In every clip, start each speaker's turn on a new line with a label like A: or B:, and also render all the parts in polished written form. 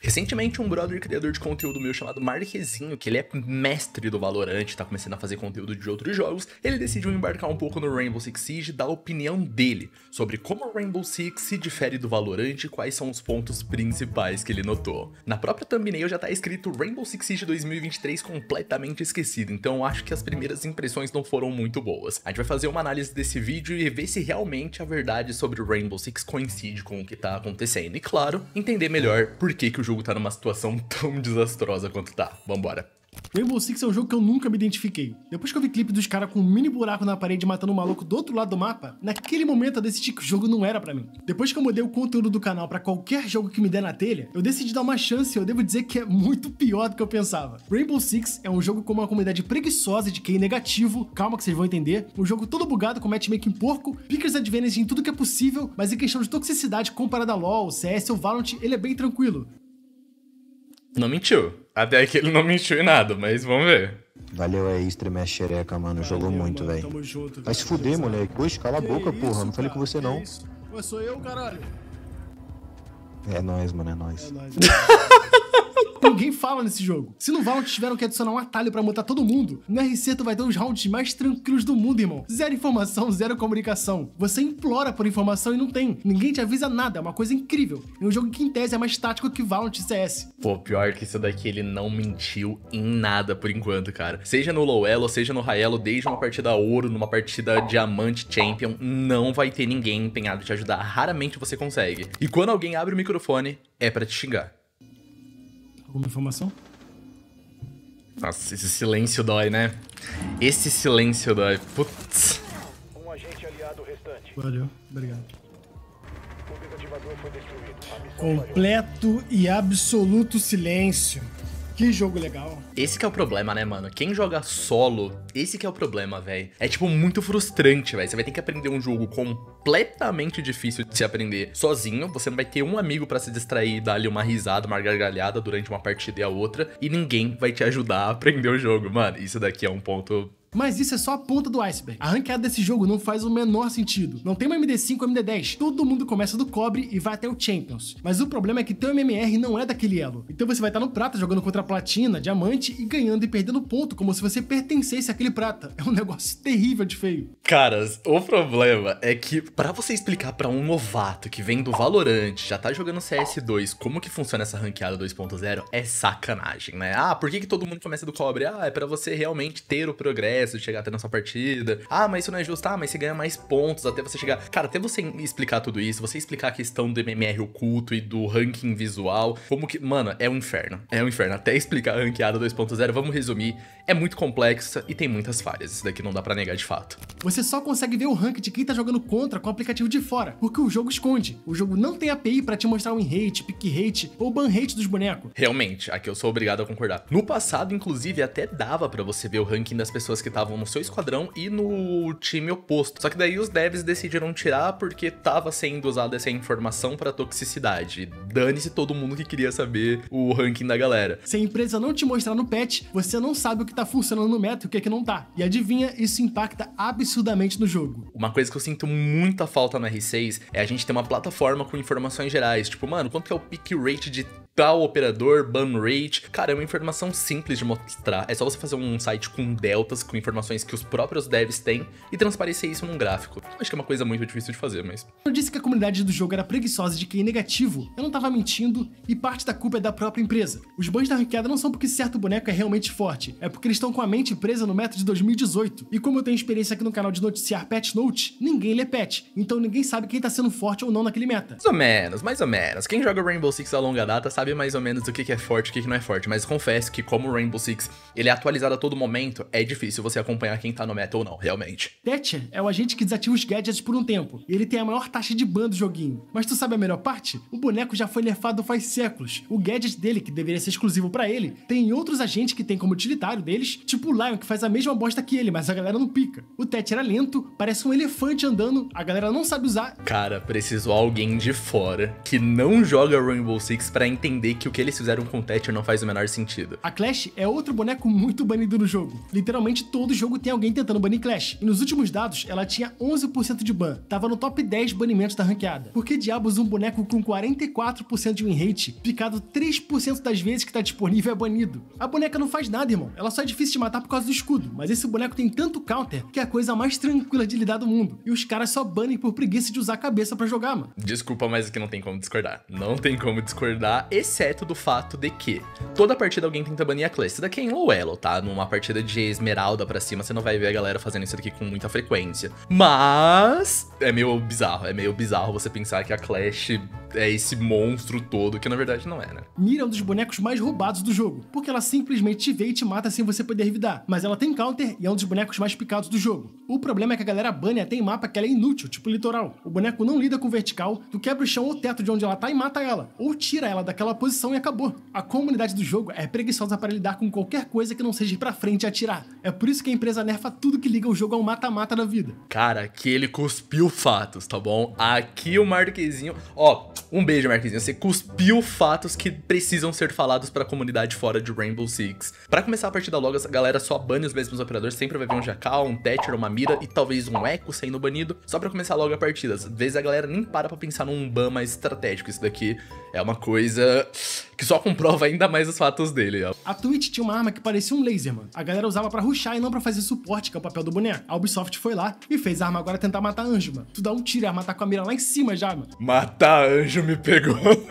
A: Recentemente, um brother criador de conteúdo meu chamado Marquezinho, que ele é mestre do Valorant, tá começando a fazer conteúdo de outros jogos, ele decidiu embarcar um pouco no Rainbow Six Siege e dar a opinião dele sobre como o Rainbow Six se difere do Valorant e quais são os pontos principais que ele notou. Na própria thumbnail já tá escrito Rainbow Six Siege 2023 completamente esquecido, então eu acho que as primeiras impressões não foram muito boas. A gente vai fazer uma análise desse vídeo e ver se realmente a verdade sobre o Rainbow Six coincide com o que tá acontecendo. E claro, entender melhor por que o jogo tá numa situação tão desastrosa quanto tá. Vambora.
B: Rainbow Six é um jogo que eu nunca me identifiquei. Depois que eu vi clipe dos caras com um mini buraco na parede matando um maluco do outro lado do mapa, naquele momento eu decidi que o jogo não era pra mim. Depois que eu mudei o conteúdo do canal pra qualquer jogo que me der na telha, eu decidi dar uma chance e eu devo dizer que é muito pior do que eu pensava. Rainbow Six é um jogo com uma comunidade preguiçosa de QI negativo, calma que vocês vão entender, um jogo todo bugado com matchmaking porco, pickers advantage em tudo que é possível, mas em questão de toxicidade comparada a LoL, CS ou Valorant, ele é bem tranquilo.
A: Não mentiu. Até aqui ele não mentiu em nada, mas vamos ver.
C: Valeu aí, estremer a xereca, mano. Jogou muito, velho.
B: Tamo junto.
C: Vai se fuder, moleque. Oxe, cala a boca, porra. Não falei com você, não.
B: Ué, sou eu, caralho.
C: É nóis, mano, é nóis.
B: É nóis. Ninguém fala nesse jogo. Se no Valorant tiveram que adicionar um atalho pra mutar todo mundo, no RC tu vai ter os rounds mais tranquilos do mundo, irmão. Zero informação, zero comunicação. Você implora por informação e não tem. Ninguém te avisa nada, é uma coisa incrível. É um jogo que em tese é mais tático que Valorant e CS.
A: Pô, pior que isso daqui ele não mentiu em nada por enquanto, cara. Seja no low elo, seja no high elo, desde uma partida ouro, numa partida diamante champion, não vai ter ninguém empenhado em te ajudar. Raramente você consegue. E quando alguém abre o microfone, é pra te xingar.
B: Alguma informação?
A: Nossa, esse silêncio dói, né? Esse silêncio dói. Putz.
D: Um agente aliado restante.
B: Valeu, obrigado.
D: O desativador foi destruído. A missão
B: Completo e absoluto silêncio. Que jogo legal.
A: Esse que é o problema, né, mano? Quem joga solo, esse que é o problema, velho. É, tipo, muito frustrante, velho. Você vai ter que aprender um jogo completamente difícil de se aprender sozinho. Você não vai ter um amigo pra se distrair e dar ali uma risada, uma gargalhada durante uma partida e a outra. E ninguém vai te ajudar a aprender o jogo. Mano, isso daqui é um ponto...
B: Mas isso é só a ponta do iceberg. A ranqueada desse jogo não faz o menor sentido. Não tem uma MD5 ou MD10. Todo mundo começa do cobre e vai até o Champions. Mas o problema é que teu MMR não é daquele elo. Então você vai estar no prata jogando contra a platina, diamante e ganhando e perdendo ponto, como se você pertencesse àquele prata. É um negócio terrível de feio.
A: Caras, o problema é que pra você explicar pra um novato que vem do Valorant, já tá jogando CS2, como que funciona essa ranqueada 2.0, é sacanagem, né? Ah, por que todo mundo começa do cobre? Ah, é pra você realmente ter o progresso de chegar até na sua partida. Ah, mas isso não é justo. Ah, mas você ganha mais pontos até você chegar... Cara, até você explicar tudo isso, você explicar a questão do MMR oculto e do ranking visual, como que... Mano, é um inferno. É um inferno. Até explicar a ranqueada 2.0, vamos resumir, é muito complexa e tem muitas falhas. Isso daqui não dá pra negar de fato.
B: Você só consegue ver o rank de quem tá jogando contra com o aplicativo de fora, porque o jogo esconde. O jogo não tem API pra te mostrar o win rate, pick rate ou ban rate dos bonecos.
A: Realmente, aqui eu sou obrigado a concordar. No passado, inclusive, até dava pra você ver o ranking das pessoas que estavam no seu esquadrão e no time oposto. Só que daí os devs decidiram tirar porque tava sendo usada essa informação pra toxicidade. Dane-se todo mundo que queria saber o ranking da galera.
B: Se a empresa não te mostrar no patch, você não sabe o que tá funcionando no meta e o que é que não tá. E adivinha, isso impacta absurdamente no jogo.
A: Uma coisa que eu sinto muita falta no R6 é a gente ter uma plataforma com informações gerais. Tipo, mano, quanto que é o pick rate de tal operador, ban rate? Cara, é uma informação simples de mostrar. É só você fazer um site com deltas, com informações que os próprios devs têm e transparecer isso num gráfico. Acho que é uma coisa muito difícil de fazer, mas...
B: Eu disse que a comunidade do jogo era preguiçosa de QI negativo, eu não tava mentindo e parte da culpa é da própria empresa. Os bans da ranqueada não são porque certo boneco é realmente forte, é porque eles estão com a mente presa no meta de 2018. E como eu tenho experiência aqui no canal de noticiar patch note, ninguém lê patch, então ninguém sabe quem tá sendo forte ou não naquele meta.
A: Mais ou menos. Quem joga Rainbow Six a longa data sabe mais ou menos o que é forte e o que não é forte, mas confesso que como o Rainbow Six ele é atualizado a todo momento, é difícil você acompanhar quem tá no meta ou não, realmente.
B: Thatcher é o agente que desativa os gadgets por um tempo, e ele tem a maior taxa de ban do joguinho. Mas tu sabe a melhor parte? O boneco já foi nerfado faz séculos. O gadget dele, que deveria ser exclusivo pra ele, tem outros agentes que tem como utilitário deles, tipo o Lion, que faz a mesma bosta que ele, mas a galera não pica. O Thatcher é lento, parece um elefante andando, a galera não sabe usar.
A: Cara, precisou alguém de fora que não joga Rainbow Six pra entender entender que o que eles fizeram com o Thatcher não faz o menor sentido.
B: A Clash é outro boneco muito banido no jogo. Literalmente todo jogo tem alguém tentando banir Clash. E nos últimos dados, ela tinha 11% de ban. Tava no top 10 banimentos da ranqueada. Por que diabos um boneco com 44% de win rate, picado 3% das vezes que tá disponível, é banido? A boneca não faz nada, irmão. Ela só é difícil de matar por causa do escudo. Mas esse boneco tem tanto counter que é a coisa mais tranquila de lidar do mundo. E os caras só banem por preguiça de usar a cabeça pra jogar, mano.
A: Desculpa, mas aqui não tem como discordar. Não tem como discordar, exceto do fato de que toda partida alguém tenta banir a Clash. Isso daqui é em low elo, tá? Numa partida de Esmeralda pra cima, você não vai ver a galera fazendo isso daqui com muita frequência. Mas é meio bizarro você pensar que a Clash é esse monstro todo, que na verdade não é, né?
B: Mira é um dos bonecos mais roubados do jogo, porque ela simplesmente te vê e te mata sem você poder revidar. Mas ela tem counter e é um dos bonecos mais picados do jogo. O problema é que a galera bane até em mapa que ela é inútil, tipo litoral. O boneco não lida com vertical, tu quebra o chão ou teto de onde ela tá e mata ela. Ou tira ela daquela posição e acabou. A comunidade do jogo é preguiçosa para lidar com qualquer coisa que não seja ir pra frente e atirar. É por isso que a empresa nerfa tudo que liga o jogo ao mata-mata da vida.
A: Cara, aqui ele cuspiu fatos, tá bom? Aqui o Marquezinho... Ó, um beijo, Marquezinho. Você cuspiu fatos que precisam ser falados pra comunidade fora de Rainbow Six. Pra começar a partida logo, essa galera só bane os mesmos operadores. Sempre vai vir um Jackal, um Thatcher, uma Mira e talvez um Echo sendo banido. Só pra começar logo a partida. Às vezes a galera nem para pra pensar num ban mais estratégico. Isso daqui é uma coisa que só comprova ainda mais os fatos dele, ó.
B: A Twitch tinha uma arma que parecia um laser, mano. A galera usava pra rushar e não pra fazer suporte, que é o papel do boneco. A Ubisoft foi lá e fez a arma agora tentar matar anjo, mano. Tu dá um tiro e a arma tá com a mira lá em cima já, mano.
A: Matar anjo me pegou.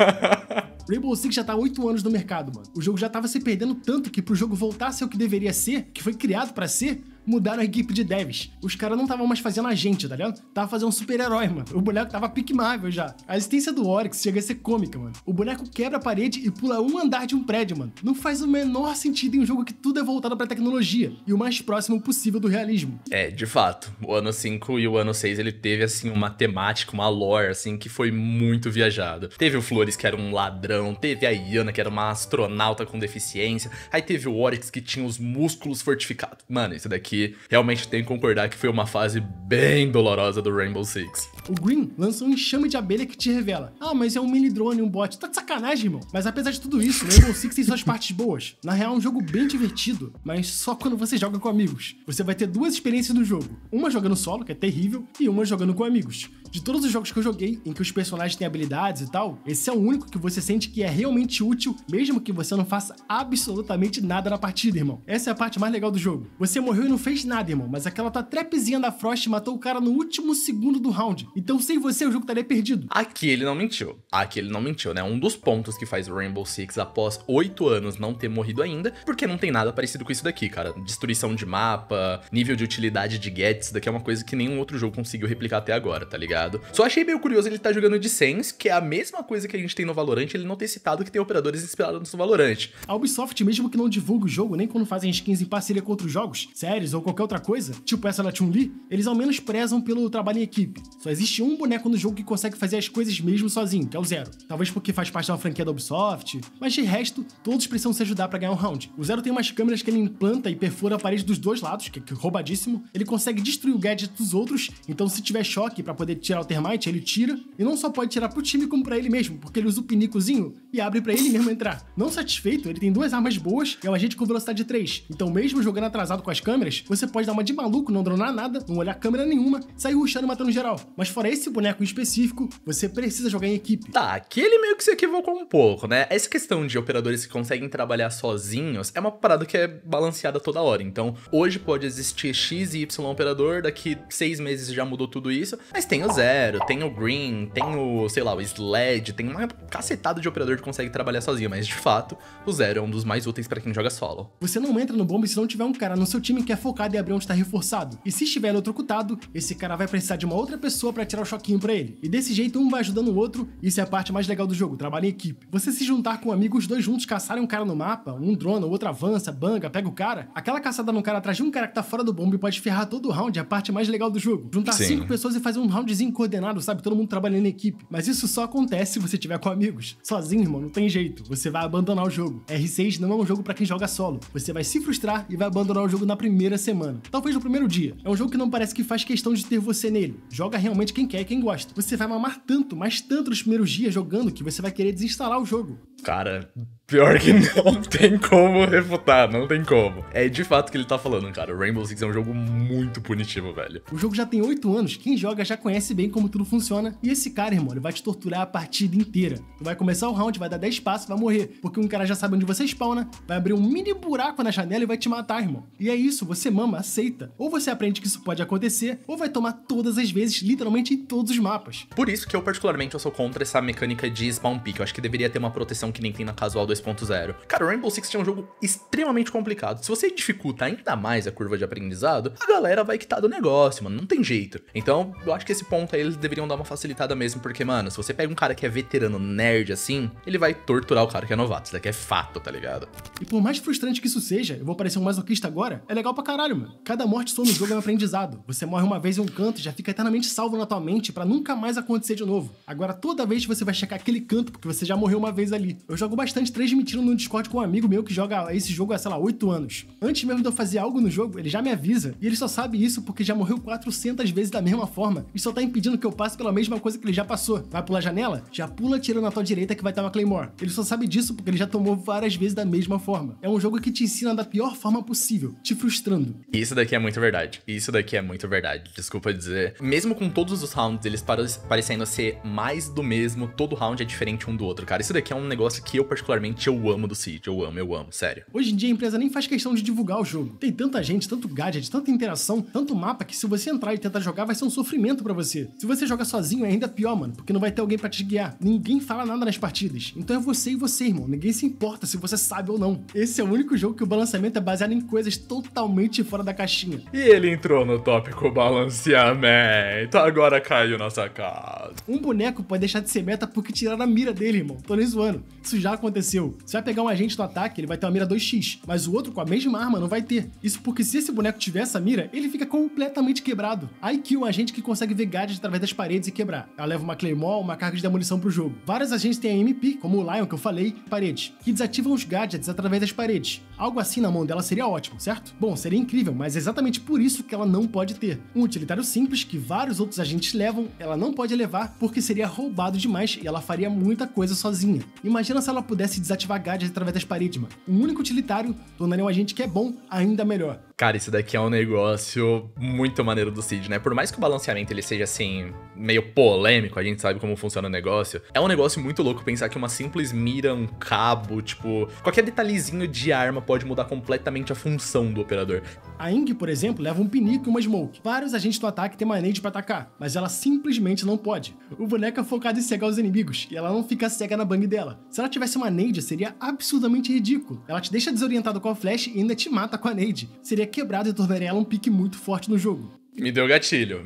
B: Rainbow Six já tá há 8 anos no mercado, mano. O jogo já tava se perdendo tanto que pro jogo voltar a ser o que deveria ser, que foi criado pra ser, mudaram a equipe de devs. Os caras não estavam mais fazendo agente, tá ligado? Tava fazendo um super-herói, mano. O boneco tava pique Marvel já. A existência do Oryx chega a ser cômica, mano. O boneco quebra a parede e pula um andar de um prédio, mano. Não faz o menor sentido em um jogo que tudo é voltado pra tecnologia e o mais próximo possível do realismo.
A: É, de fato. O ano 5 e o ano 6, ele teve, assim, uma temática, uma lore, assim, que foi muito viajada. Teve o Flores, que era um ladrão. Teve a Iana, que era uma astronauta com deficiência. Aí teve o Oryx, que tinha os músculos fortificados. Mano, isso daqui realmente tem que concordar que foi uma fase bem dolorosa do Rainbow Six.
B: O Green lança um enxame de abelha que te revela: ah, mas é um mini drone, um bot. Tá de sacanagem, irmão. Mas apesar de tudo isso, Rainbow Six tem suas partes boas. Na real, é um jogo bem divertido, mas só quando você joga com amigos. Você vai ter duas experiências no jogo. Uma jogando solo, que é terrível, e uma jogando com amigos. De todos os jogos que eu joguei, em que os personagens têm habilidades e tal, esse é o único que você sente que é realmente útil, mesmo que você não faça absolutamente nada na partida, irmão. Essa é a parte mais legal do jogo. Você morreu e não fez nada, irmão, mas aquela tua trapzinha da Frost matou o cara no último segundo do round. Então, sem você, o jogo estaria perdido.
A: Aqui ele não mentiu, né? Um dos pontos que faz o Rainbow Six, após 8 anos, não ter morrido ainda, porque não tem nada parecido com isso daqui, cara. Destruição de mapa, nível de utilidade de gadgets, daqui é uma coisa que nenhum outro jogo conseguiu replicar até agora, tá ligado? Só achei meio curioso ele estar jogando de Sense, que é a mesma coisa que a gente tem no Valorant, ele não ter citado que tem operadores inspirados no Valorant.
B: A Ubisoft, mesmo que não divulgue o jogo, nem quando fazem skins em parceria com outros jogos, séries ou qualquer outra coisa, tipo essa da Chun-Li, eles ao menos prezam pelo trabalho em equipe. Só existe um boneco no jogo que consegue fazer as coisas mesmo sozinho, que é o Zero. Talvez porque faz parte da franquia da Ubisoft, mas de resto, todos precisam se ajudar pra ganhar um round. O Zero tem umas câmeras que ele implanta e perfura a parede dos dois lados, que é roubadíssimo. Ele consegue destruir o gadget dos outros, então se tiver choque pra poder tirar o termite, ele tira. E não só pode tirar pro time, como pra ele mesmo, porque ele usa o pinicozinho e abre pra ele mesmo entrar. Não satisfeito, ele tem duas armas boas e é um agente com velocidade 3. Então mesmo jogando atrasado com as câmeras, você pode dar uma de maluco, não dronar nada, não olhar câmera nenhuma, sair rushando e matando geral. Mas fora esse boneco em específico, você precisa jogar em equipe.
A: Tá, aqui ele meio que se equivocou um pouco, né? Essa questão de operadores que conseguem trabalhar sozinhos é uma parada que é balanceada toda hora. Então, hoje pode existir X e Y operador, daqui 6 meses já mudou tudo isso, mas tem o Zero, tem o Green, tem o, sei lá, o Sled, tem uma cacetada de operador que consegue trabalhar sozinho, mas de fato, o Zero é um dos mais úteis pra quem joga solo.
B: Você não entra no bombe se não tiver um cara no seu time que é focado em abrir onde tá reforçado. E se estiver eletrocutado, esse cara vai precisar de uma outra pessoa pra tirar o choquinho pra ele. E desse jeito um vai ajudando o outro, isso é a parte mais legal do jogo, trabalho em equipe. Você se juntar com um amigo, os dois juntos caçarem um cara no mapa, um drone, o outro avança, banga, pega o cara. Aquela caçada no cara atrás de um cara que tá fora do bombe pode ferrar todo o round, é a parte mais legal do jogo. Juntar 5 pessoas e fazer um roundzinho coordenado, sabe? Todo mundo trabalhando em equipe. Mas isso só acontece se você tiver com amigos. Sozinho, irmão, não tem jeito. Você vai abandonar o jogo. R6 não é um jogo pra quem joga solo. Você vai se frustrar e vai abandonar o jogo na primeira primeira semana, talvez no primeiro dia. É um jogo que não parece que faz questão de ter você nele. Joga realmente quem quer e quem gosta. Você vai mamar tanto, mas tanto nos primeiros dias jogando que você vai querer desinstalar o jogo.
A: Cara, pior que não tem como refutar, não tem como. É de fato o que ele tá falando, cara. O Rainbow Six é um jogo muito punitivo, velho.
B: O jogo já tem 8 anos, quem joga já conhece bem como tudo funciona. E esse cara, irmão, ele vai te torturar a partida inteira. Tu vai começar o round, vai dar 10 passos, vai morrer. Porque um cara já sabe onde você spawna, vai abrir um mini buraco na janela e vai te matar, irmão. E é isso, você mama, aceita. Ou você aprende que isso pode acontecer, ou vai tomar todas as vezes, literalmente em todos os mapas.
A: Por isso que eu, particularmente, eu sou contra essa mecânica de spawn pick. Eu acho que deveria ter uma proteção que nem tem na Casual 2.0. Cara, o Rainbow Six é um jogo extremamente complicado. Se você dificulta ainda mais a curva de aprendizado, a galera vai quitar do negócio, mano. Não tem jeito. Então, eu acho que esse ponto aí eles deveriam dar uma facilitada mesmo, porque, mano, se você pega um cara que é veterano nerd assim, ele vai torturar o cara que é novato. Isso daqui é fato, tá ligado?
B: E por mais frustrante que isso seja, eu vou parecer um masoquista agora, é legal pra caralho, mano. Cada morte sua no jogo é um aprendizado. Você morre uma vez em um canto e já fica eternamente salvo na tua mente pra nunca mais acontecer de novo. Agora, toda vez você vai checar aquele canto porque você já morreu uma vez ali. Eu jogo bastante transmitindo no Discord com um amigo meu que joga esse jogo há, sei lá, 8 anos. Antes mesmo de eu fazer algo no jogo, ele já me avisa. E ele só sabe isso porque já morreu 400 vezes da mesma forma. E só tá impedindo que eu passe pela mesma coisa que ele já passou. Vai pular a janela? Já pula tirando na tua direita que vai ter uma Claymore. Ele só sabe disso porque ele já tomou várias vezes da mesma forma. É um jogo que te ensina da pior forma possível, te frustrando.
A: Isso daqui é muito verdade. Isso daqui é muito verdade. Desculpa dizer. Mesmo com todos os rounds, eles parecendo ser mais do mesmo, todo round é diferente um do outro, cara. Isso daqui é um negócio que eu, particularmente, eu amo do Siege. Eu amo, sério.
B: Hoje em dia a empresa nem faz questão de divulgar o jogo. Tem tanta gente, tanto gadget, tanta interação, tanto mapa que se você entrar e tentar jogar vai ser um sofrimento pra você. Se você joga sozinho é ainda pior, mano, porque não vai ter alguém pra te guiar. Ninguém fala nada nas partidas. Então é você e você, irmão. Ninguém se importa se você sabe ou não. Esse é o único jogo que o balanceamento é baseado em coisas totalmente fora da caixinha.
A: E ele entrou no tópico balanceamento. Agora caiu nossa casa.
B: Um boneco pode deixar de ser meta porque tiraram a mira dele, irmão. Tô nem zoando. Isso já aconteceu. Você vai pegar um agente no ataque, ele vai ter uma mira 2x, mas o outro com a mesma arma não vai ter. Isso porque se esse boneco tiver essa mira, ele fica completamente quebrado. Aí que um agente que consegue ver gadgets através das paredes e quebrar. Ela leva uma Claymore, uma carga de demolição pro jogo. Vários agentes têm a MP, como o Lion que eu falei, paredes, que desativam os gadgets através das paredes. Algo assim na mão dela seria ótimo, certo? Bom, seria incrível, mas é exatamente por isso que ela não pode ter. Um utilitário simples que vários outros agentes levam, ela não pode levar porque seria roubado demais e ela faria muita coisa sozinha. Imagina se ela pudesse desativar gadgets através das paredes, mano. Um único utilitário tornaria um agente que é bom ainda melhor.
A: Cara, isso daqui é um negócio muito maneiro do Siege, né? Por mais que o balanceamento ele seja, assim, meio polêmico, a gente sabe como funciona o negócio, é um negócio muito louco pensar que uma simples mira, um cabo, tipo, qualquer detalhezinho de arma pode mudar completamente a função do operador.
B: A Ing, por exemplo, leva um pinico e uma smoke. Vários agentes do ataque têm uma nade pra atacar, mas ela simplesmente não pode. O boneco é focado em cegar os inimigos, e ela não fica cega na bang dela. Se ela tivesse uma nade, seria absurdamente ridículo. Ela te deixa desorientado com a flash e ainda te mata com a nade. Seria quebrado e tornaria ela um pique muito forte no jogo.
A: Me deu gatilho.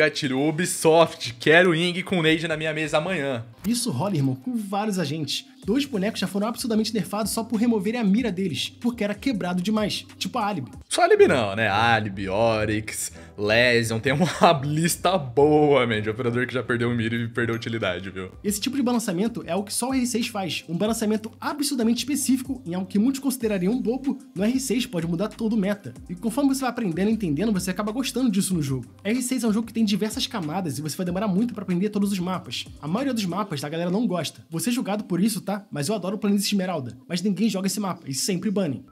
A: Ubisoft, quero Ing com nade na minha mesa amanhã.
B: Isso rola, irmão, com vários agentes. 2 bonecos já foram absurdamente nerfados só por removerem a mira deles, porque era quebrado demais, tipo a Alibi.
A: Só Alibi não, né? Alibi, Oryx, Lesion, tem uma lista boa, man, de operador que já perdeu o mira e perdeu utilidade, viu?
B: Esse tipo de balanceamento é o que só o R6 faz, um balanceamento absurdamente específico em algo que muitos considerariam bobo, no R6 pode mudar todo o meta. E conforme você vai aprendendo e entendendo, você acaba gostando disso no jogo. R6 é um jogo que tem diversas camadas e você vai demorar muito pra aprender todos os mapas. A maioria dos mapas a galera não gosta. Vou ser julgado por isso, tá? Mas eu adoro o Planície Esmeralda. Mas ninguém joga esse mapa e sempre banem.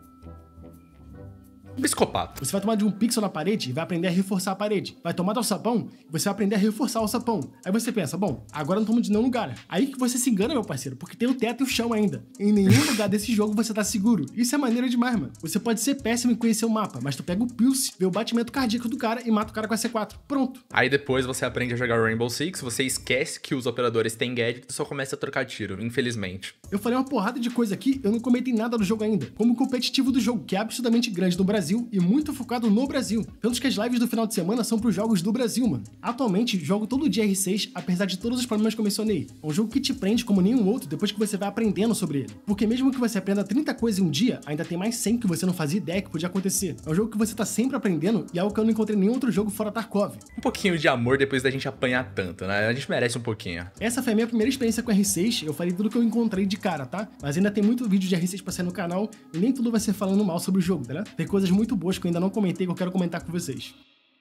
A: Psicopata.
B: Você vai tomar de um pixel na parede e vai aprender a reforçar a parede. Vai tomar do alçapão e você vai aprender a reforçar o alçapão. Aí você pensa, bom, agora não tomo de nenhum lugar. Aí que você se engana, meu parceiro, porque tem o teto e o chão ainda. Em nenhum lugar desse jogo você tá seguro. Isso é maneiro demais, mano. Você pode ser péssimo em conhecer o mapa, mas tu pega o pulse, vê o batimento cardíaco do cara e mata o cara com a C4. Pronto.
A: Aí depois você aprende a jogar Rainbow Six, você esquece que os operadores têm gadget e só começa a trocar tiro, infelizmente.
B: Eu falei uma porrada de coisa aqui, eu não comentei nada do jogo ainda. Como o competitivo do jogo, que é absurdamente grande no Brasil e muito focado no Brasil. Tanto que as lives do final de semana são pros jogos do Brasil, mano. Atualmente, jogo todo dia R6, apesar de todos os problemas que eu mencionei. É um jogo que te prende como nenhum outro depois que você vai aprendendo sobre ele. Porque mesmo que você aprenda 30 coisas em um dia, ainda tem mais 100 que você não fazia ideia que podia acontecer. É um jogo que você tá sempre aprendendo e é algo que eu não encontrei em nenhum outro jogo fora Tarkov.
A: Um pouquinho de amor depois da gente apanhar tanto, né? A gente merece um pouquinho.
B: Essa foi a minha primeira experiência com R6, eu falei tudo que eu encontrei de cara, tá? Mas ainda tem muito vídeo de R6 pra sair no canal e nem tudo vai ser falando mal sobre o jogo, tá? Tem coisas muito boas que eu ainda não comentei, que eu quero comentar com vocês.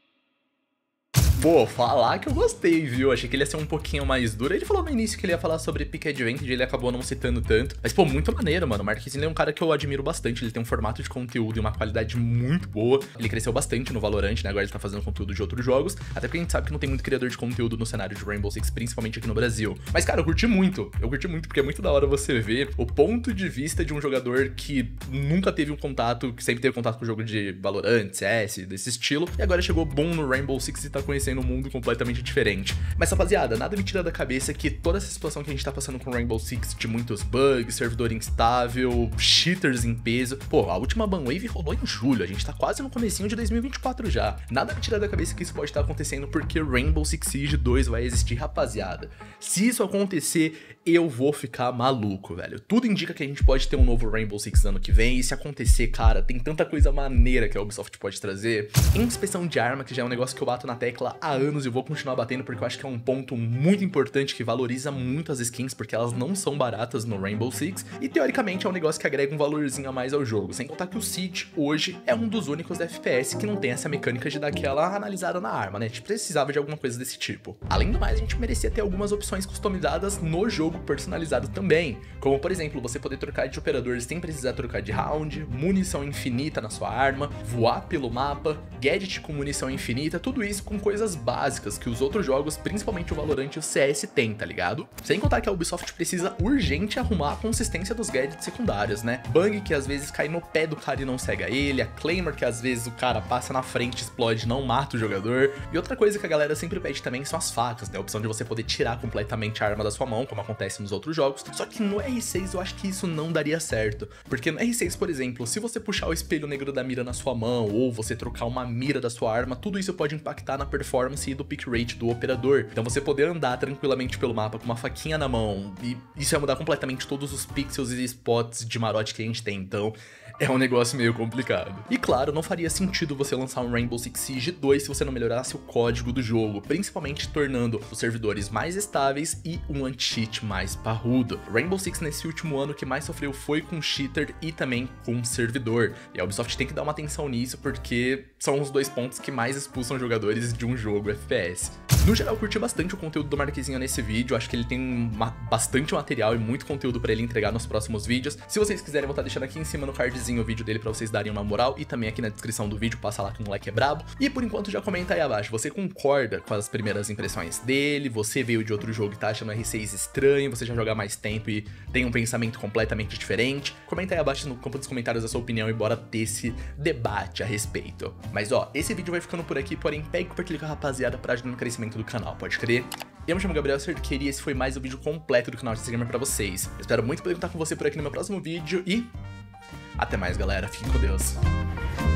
A: Pô, falar que eu gostei, viu? Achei que ele ia ser um pouquinho mais duro. Ele falou no início que ele ia falar sobre Peak Advantage, ele acabou não citando tanto. Mas, pô, muito maneiro, mano. O Marquezinho é um cara que eu admiro bastante. Ele tem um formato de conteúdo e uma qualidade muito boa. Ele cresceu bastante no Valorant, né? Agora ele tá fazendo conteúdo de outros jogos. Até porque a gente sabe que não tem muito criador de conteúdo no cenário de Rainbow Six, principalmente aqui no Brasil. Mas, cara, eu curti muito. Eu curti muito porque é muito da hora você ver o ponto de vista de um jogador que nunca teve um contato, que sempre teve contato com o jogo de Valorant, CS, desse estilo. E agora chegou bom no Rainbow Six e tá conhecendo um mundo completamente diferente. Mas, rapaziada, nada me tira da cabeça que toda essa situação que a gente tá passando com Rainbow Six, de muitos bugs, servidor instável, cheaters em peso. Pô, a última banwave rolou em julho, a gente tá quase no comecinho de 2024 já. Nada me tira da cabeça que isso pode estar acontecendo porque Rainbow Six Siege 2 vai existir, rapaziada. Se isso acontecer, eu vou ficar maluco, velho. Tudo indica que a gente pode ter um novo Rainbow Six ano que vem, e se acontecer, cara, tem tanta coisa maneira que a Ubisoft pode trazer. Inspeção de arma, que já é um negócio que eu bato na tecla há anos e vou continuar batendo porque eu acho que é um ponto muito importante que valoriza muito as skins, porque elas não são baratas no Rainbow Six, e teoricamente é um negócio que agrega um valorzinho a mais ao jogo, sem contar que o Siege hoje é um dos únicos da FPS que não tem essa mecânica de dar aquela analisada na arma, né? A gente precisava de alguma coisa desse tipo. Além do mais, a gente merecia ter algumas opções customizadas no jogo personalizado também, como por exemplo, você poder trocar de operador sem precisar trocar de round, munição infinita na sua arma, voar pelo mapa, gadget com munição infinita, tudo isso com coisas básicas que os outros jogos, principalmente o Valorant e o CS, tem, tá ligado? Sem contar que a Ubisoft precisa urgente arrumar a consistência dos gadgets secundários, né? Bang que às vezes cai no pé do cara e não cega ele, a Claymore que às vezes o cara passa na frente, explode e não mata o jogador. E outra coisa que a galera sempre pede também são as facas, né? A opção de você poder tirar completamente a arma da sua mão, como acontece nos outros jogos. Só que no R6 eu acho que isso não daria certo. Porque no R6, por exemplo, se você puxar o espelho negro da mira na sua mão, ou você trocar uma mira da sua arma, tudo isso pode impactar na performance e do pick rate do operador. Então você poder andar tranquilamente pelo mapa com uma faquinha na mão, e isso ia mudar completamente todos os pixels e spots de marote que a gente tem. Então é um negócio meio complicado. E claro, não faria sentido você lançar um Rainbow Six Siege 2 se você não melhorasse o código do jogo, principalmente tornando os servidores mais estáveis e um anti-cheat mais parrudo. Rainbow Six nesse último ano que mais sofreu foi com cheater e também com servidor, e a Ubisoft tem que dar uma atenção nisso porque são os dois pontos que mais expulsam jogadores de um jogo FPS. No geral, eu curti bastante o conteúdo do Marquezinho nesse vídeo, acho que ele tem bastante material e muito conteúdo pra ele entregar nos próximos vídeos. Se vocês quiserem, eu vou estar deixando aqui em cima no cardzinho o vídeo dele pra vocês darem uma moral, e também aqui na descrição do vídeo, passa lá que o moleque é brabo. E por enquanto já comenta aí abaixo, você concorda com as primeiras impressões dele? Você veio de outro jogo e tá achando o R6 estranho? Você já joga há mais tempo e tem um pensamento completamente diferente? Comenta aí abaixo no campo dos comentários a sua opinião e bora ter esse debate a respeito. Mas ó, esse vídeo vai ficando por aqui, porém pegue e compartilhe com a rapaziada pra ajudar no crescimento do canal, pode crer? Eu me chamo Gabriel Cerqueira e esse foi mais um vídeo completo do canal de Gamer pra vocês. Eu espero muito poder contar com você por aqui no meu próximo vídeo e até mais, galera. Fiquem com Deus.